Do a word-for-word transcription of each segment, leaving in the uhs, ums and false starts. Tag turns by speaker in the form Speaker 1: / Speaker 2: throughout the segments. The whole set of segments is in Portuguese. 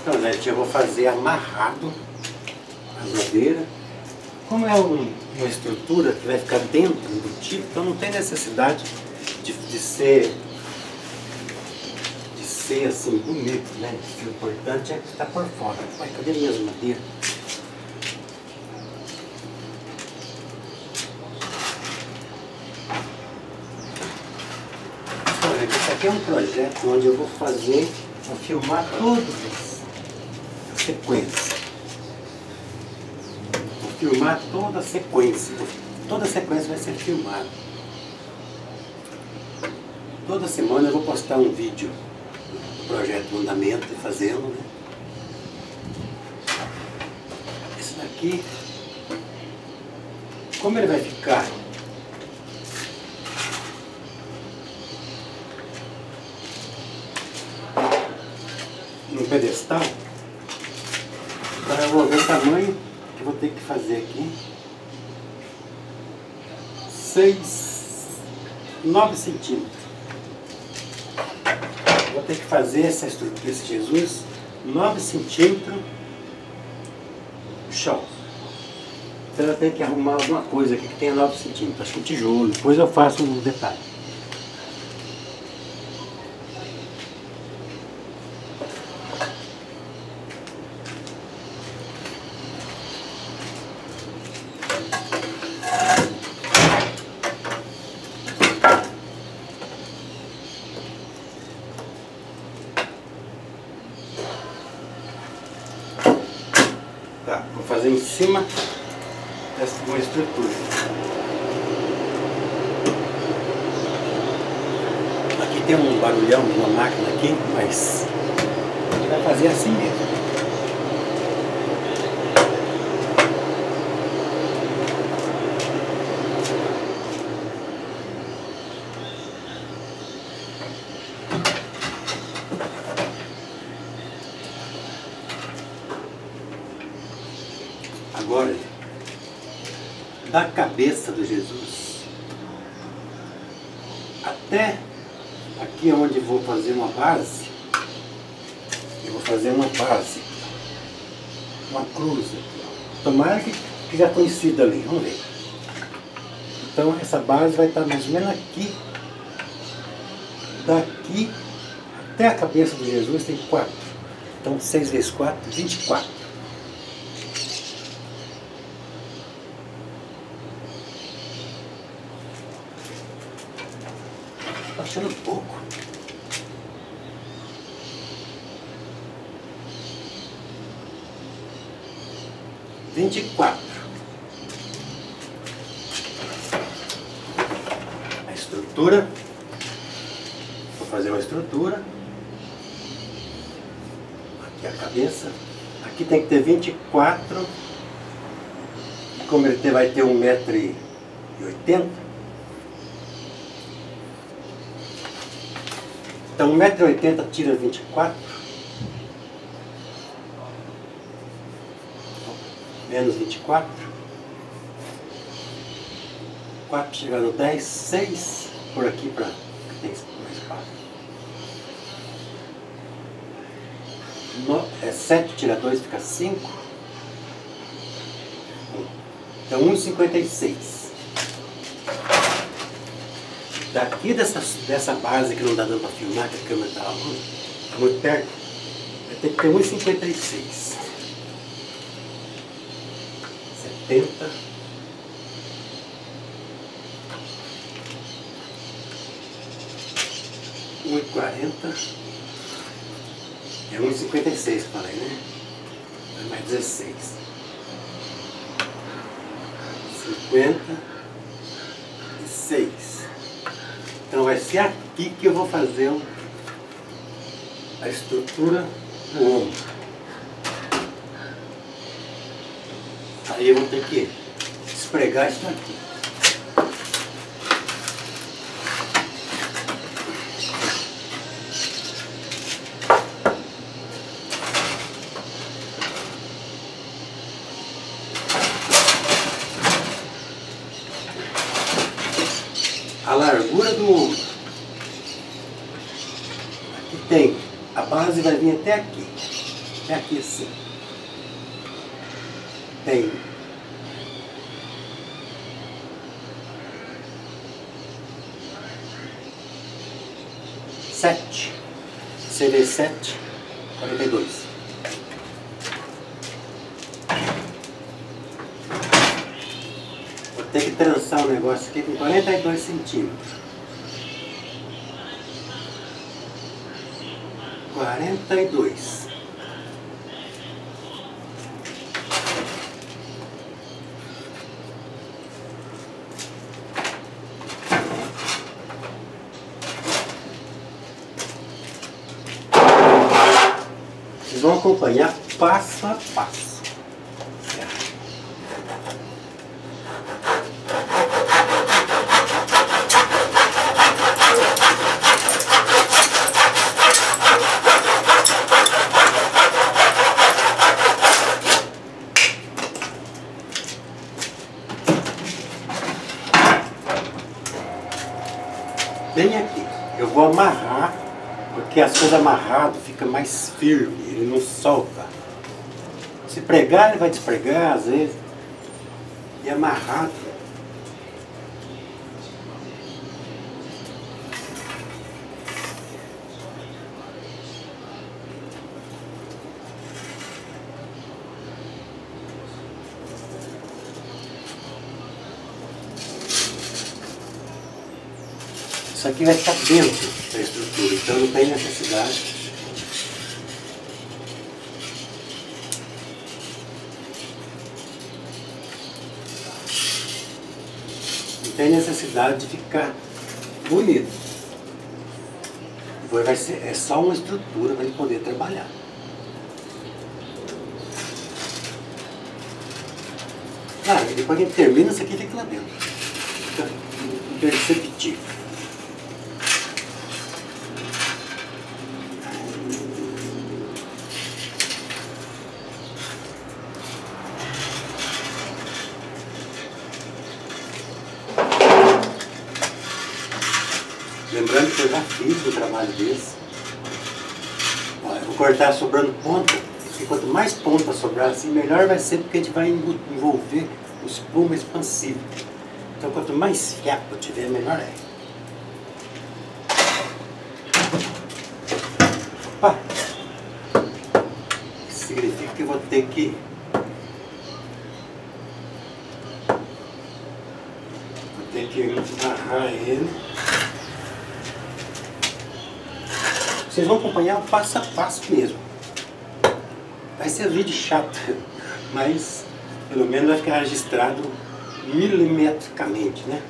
Speaker 1: Então, gente, eu vou fazer amarrado as madeiras. Como é um, uma estrutura que vai ficar dentro do tipo, então não tem necessidade de, de ser de ser assim bonito, né? O importante é que está por fora. Vai, cadê minhas madeiras? Então, gente, esse aqui é um projeto onde eu vou fazer, vou filmar todas as sequências. Filmar toda a sequência. Toda a sequência vai ser filmada. Toda semana eu vou postar um vídeo do projeto do andamento e fazendo, né? Esse daqui, como ele vai ficar no pedestal, agora eu vou ver o tamanho que vou ter que fazer aqui. Seis, nove centímetros. Vou ter que fazer essa estrutura, esse Jesus, nove centímetros no chão. Então eu tenho que arrumar alguma coisa aqui que tenha nove centímetros. Acho que um tijolo. Depois eu faço um detalhe. Tá, vou fazer em cima dessa uma estrutura. Aqui tem um barulhão, uma máquina aqui, mas vai fazer assim mesmo. Agora, da cabeça do Jesus até aqui onde vou fazer uma base, eu vou fazer uma base, uma cruz aqui. Tomara que, que já conhecida ali, vamos ver. Então essa base vai estar mais ou menos aqui, daqui até a cabeça do Jesus tem quatro. Então seis vezes quatro, vinte e quatro. Estou achando pouco. Vinte e quatro. A estrutura. Vou fazer uma estrutura. Aqui a cabeça. Aqui tem que ter vinte e quatro. Como ele vai ter um metro e oitenta. Então um metro e oitenta tira vinte e quatro, menos vinte e quatro, quatro chega no dez, seis por aqui para que tem mais espaço. No, é sete tira dois fica cinco, então um vírgula cinquenta e seis. Daqui dessa, dessa base que não dá dando para filmar, que a câmera está tá muito perto, vai ter que ter um vírgula cinquenta e seis. setenta. um vírgula quarenta. É um vírgula cinquenta e seis que eu falei, né? É mais dezesseis. cinquenta e seis. Então vai ser aqui que eu vou fazer a estrutura do ombro. Aí eu vou ter que esfregar isso aqui. A largura do ombro. Aqui tem, a base vai vir até aqui. É aqui assim. Tem sete, C D sete, quarenta e dois. Vou ter que trançar o negócio aqui com quarenta e dois centímetros. quarenta e dois. Vocês vão acompanhar passo a passo. Bem aqui, eu vou amarrar, porque as coisas amarradas fica mais firme, ele não solta. Se pregar, ele vai despregar às vezes. E amarrado. Isso aqui vai ficar dentro da estrutura, então não tem necessidade. Não tem necessidade de ficar bonito. Vai ser, é só uma estrutura para ele poder trabalhar. Ah, e depois que a gente termina, isso aqui fica lá dentro. Fica imperceptível. Lembrando que eu já fiz um trabalho desse. Ó, eu vou cortar sobrando ponta, e quanto mais ponta sobrar assim, melhor vai ser, porque a gente vai envolver o espuma expansivo. Então quanto mais fiapo tiver, melhor é. Opa! Isso significa que eu vou ter que vou ter que amarrar ele. Vocês vão acompanhar o passo a passo mesmo. Vai ser um vídeo chato, mas pelo menos vai ficar registrado milimetricamente, né?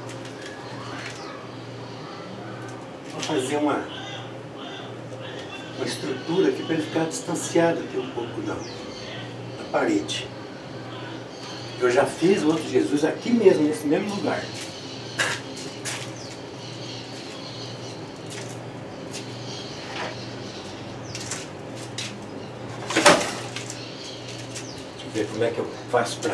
Speaker 1: Vou fazer uma, uma estrutura aqui para ele ficar distanciado aqui um pouco da, da parede. Eu já fiz o outro Jesus aqui mesmo, nesse mesmo lugar. Ver como é que eu faço para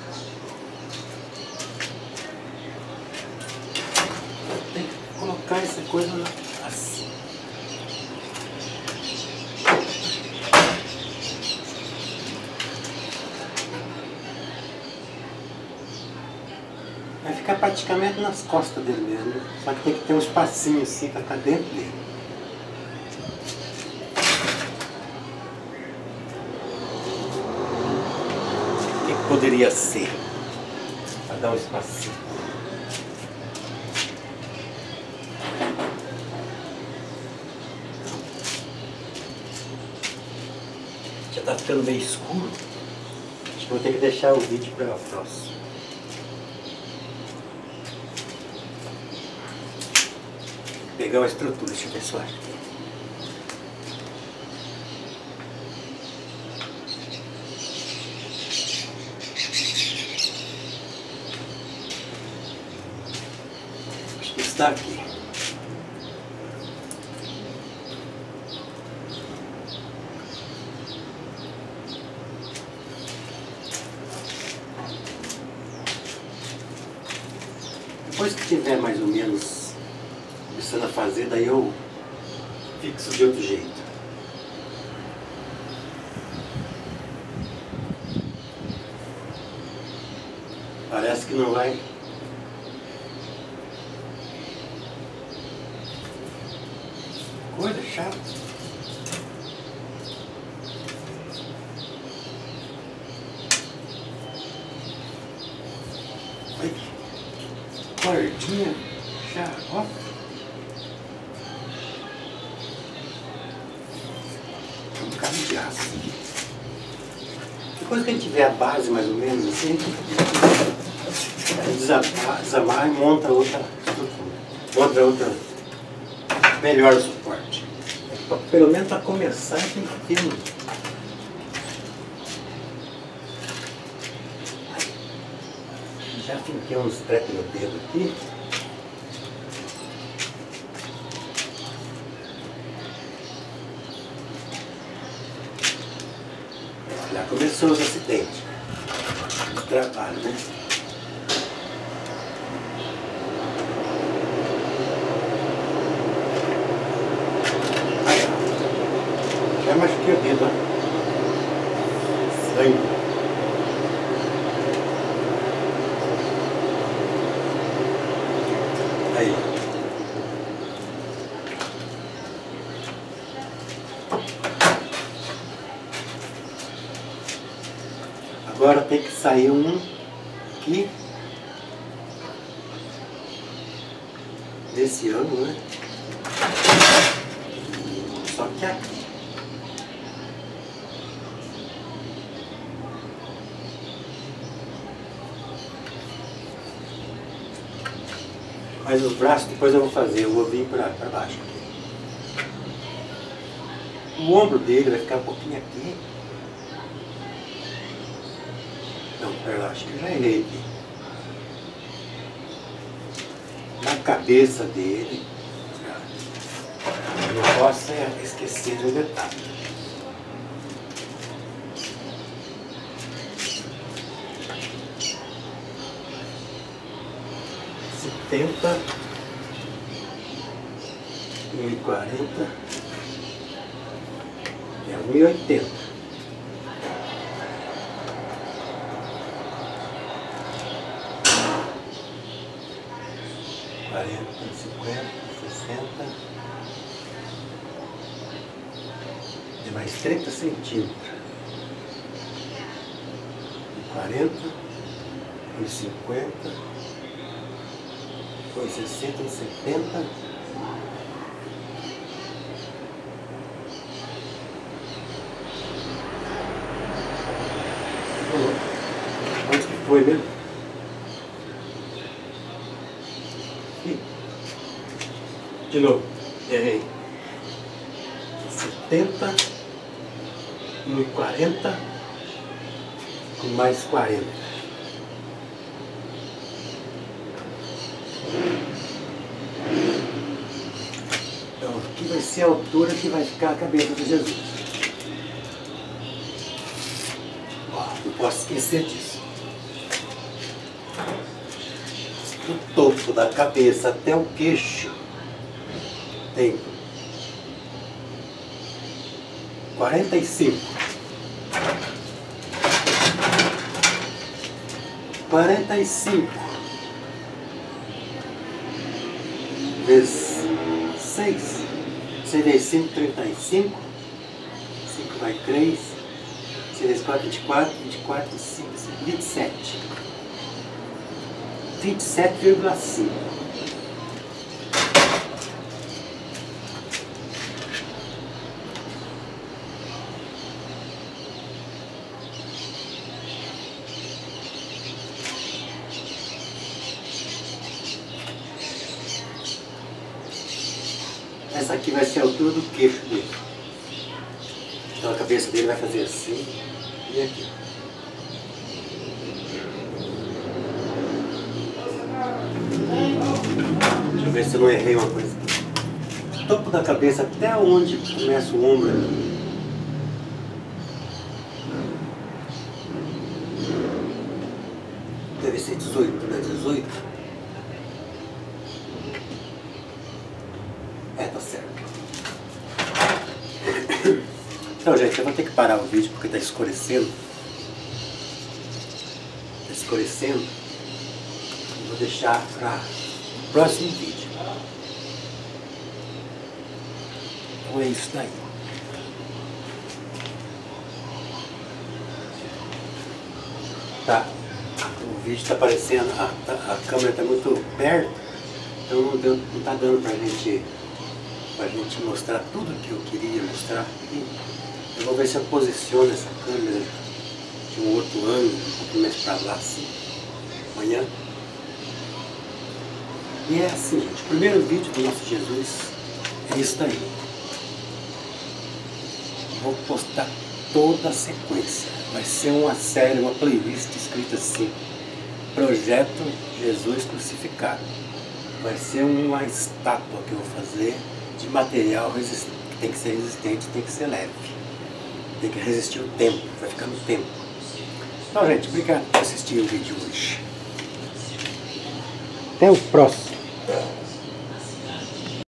Speaker 1: tem que colocar essa coisa assim. Vai ficar praticamente nas costas dele mesmo, só que tem que ter um espacinho assim para ficar dentro dele. Poderia ser para dar um espacinho. Já está ficando meio escuro. Acho que vou ter que deixar o vídeo para o próximo. Vou pegar uma estrutura, deixa eu ver se eu acho. Está aqui. Depois que tiver mais ou menos começando a fazer, daí eu fixo de outro jeito. Parece que não vai. Coisa chata. Ai, cordinha chata, ó. Um bocado de aço. Depois que a gente tiver a base mais ou menos assim, desamar, desamar e monta outra estrutura. Monta outra. Melhor o suporte. Pelo menos para começar tem que ter um. Já finquei uns trecos no dedo aqui. Já começou os acidentes. O trabalho, né? Já machuquei o dedo, ó. Sangue. Aí. Agora tem que sair um aqui. Desse ângulo, né? Só que aqui. Mas os braços depois eu vou fazer, eu vou vir para baixo aqui. O ombro dele vai ficar um pouquinho aqui. Não, pera lá, acho que já errei aqui. Na cabeça dele. Eu não posso esquecer de um detalhe. setenta, um e quarenta, é um e oitenta. quarenta, cinquenta, sessenta, é mais trinta centímetros. quarenta, um e cinquenta. Foi sessenta e setenta. Onde que foi mesmo? Aqui. De novo. Errei. setenta. um e quarenta. Com mais quarenta. Aqui vai ser a altura que vai ficar a cabeça de Jesus. Ó, não posso esquecer disso. Do topo da cabeça até o queixo tem quarenta e cinco. quarenta e cinco vezes seis. seis vezes cinco, trinta e cinco. cinco vai três. seis vezes quatro, vinte e quatro. vinte e quatro, cinco, vinte e sete. vinte e sete vírgula cinco. Essa aqui vai ser a altura do queixo dele. Então a cabeça dele vai fazer assim e aqui. Deixa eu ver se eu não errei uma coisa aqui. Do topo da cabeça até onde começa o ombro aqui. Deve ser dezoito, não é dezoito? É, tá certo. Então, gente, eu vou ter que parar o vídeo porque tá escurecendo. Tá escurecendo. deixar para o próximo vídeo. Então é isso daí. Tá, o vídeo está aparecendo, a, a câmera está muito perto, então não, deu, não tá dando pra gente, pra gente mostrar tudo que eu queria mostrar aqui. Eu vou ver se eu posiciono essa câmera de um outro ângulo, um pouco mais pra lá assim, amanhã. E é assim, gente, o primeiro vídeo do nosso Jesus é isso daí. Vou postar toda a sequência. Vai ser uma série, uma playlist escrita assim: Projeto Jesus Crucificado. Vai ser uma estátua que eu vou fazer de material resistente, que tem que ser resistente, tem que ser leve. Tem que resistir o tempo, vai ficar no tempo. Então, gente, obrigado por assistir o vídeo hoje. Até o próximo.